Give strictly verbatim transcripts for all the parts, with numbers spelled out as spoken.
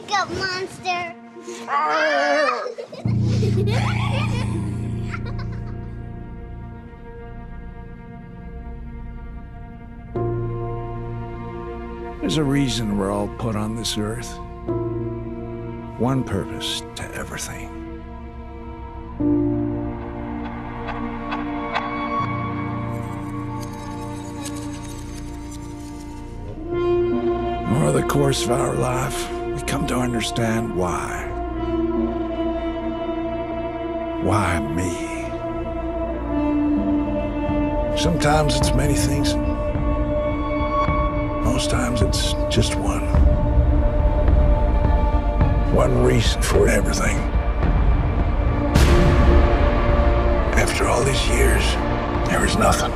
Wake up, monster! There's a reason we're all put on this earth. One purpose to everything. Over the course of our life, we come to understand why. Why me? Sometimes it's many things. Most times it's just one. One reason for everything. After all these years, there was nothing.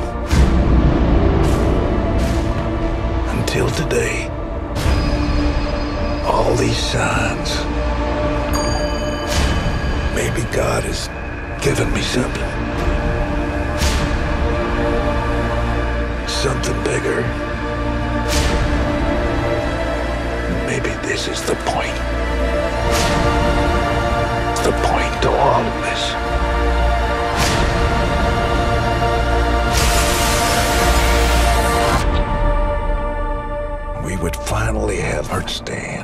Until today, all these signs. Maybe God has given me something. Something bigger. Maybe this is the point. The point to all of this. We would finally have our stand.